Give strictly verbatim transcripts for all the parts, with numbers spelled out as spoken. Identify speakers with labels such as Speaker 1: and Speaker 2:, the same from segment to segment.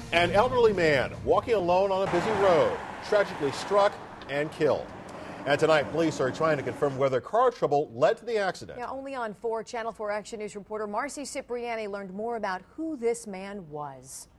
Speaker 1: An elderly man walking alone on a busy road, tragically struck and killed. And tonight, police are trying to confirm whether car trouble led to the accident.
Speaker 2: Yeah, only on four, Channel four Action News reporter Marcy Cipriani learned more about who this man was.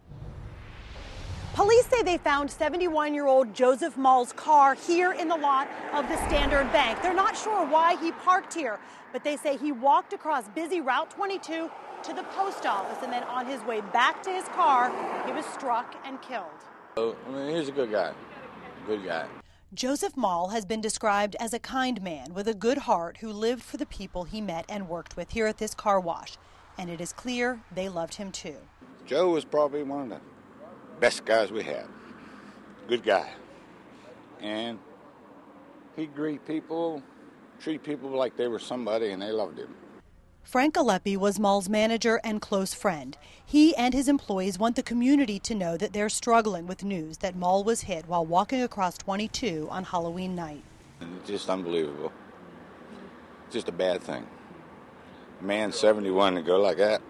Speaker 3: Police say they found seventy-one-year-old Joseph Mall's car here in the lot of the Standard Bank. They're not sure why he parked here, but they say he walked across busy Route twenty-two to the post office, and then on his way back to his car, he was struck and killed.
Speaker 4: Oh, I mean, he's a good guy. Good guy.
Speaker 3: Joseph Mall has been described as a kind man with a good heart who lived for the people he met and worked with here at this car wash. And it is clear they loved him too.
Speaker 4: Joe was probably one of the best guys we had. Good guy. And he'd greet people, treat people like they were somebody, and they loved him.
Speaker 3: Frank Aleppi was Mall's manager and close friend. He and his employees want the community to know that they're struggling with news that Mall was hit while walking across twenty-two on Halloween night.
Speaker 4: It's just unbelievable. It's just a bad thing. A man seventy-one to go like that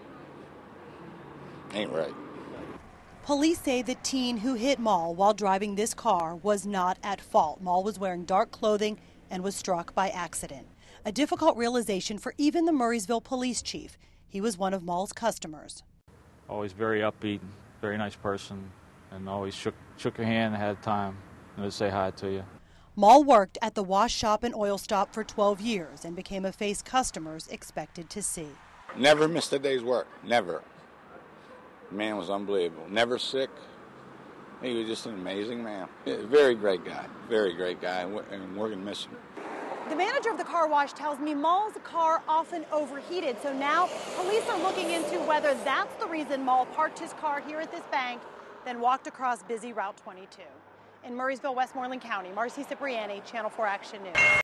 Speaker 4: ain't right.
Speaker 3: Police say the teen who hit Mall while driving this car was not at fault. Mall was wearing dark clothing and was struck by accident. A difficult realization for even the Murrysville police chief. He was one of Mall's customers.
Speaker 5: Always very upbeat, very nice person, and always shook, shook your hand and had time to say hi to you.
Speaker 3: Mall worked at the wash shop and oil stop for twelve years and became a face customers expected to see.
Speaker 4: Never missed a day's work, never. The man was unbelievable, never sick. He was just an amazing man. Very great guy, very great guy, and we're going to miss him.
Speaker 3: The manager of the car wash tells me Mall's car often overheated, so now police are looking into whether that's the reason Mall parked his car here at this bank, then walked across busy Route twenty-two. In Murrysville, Westmoreland County, Marcy Cipriani, Channel four Action News.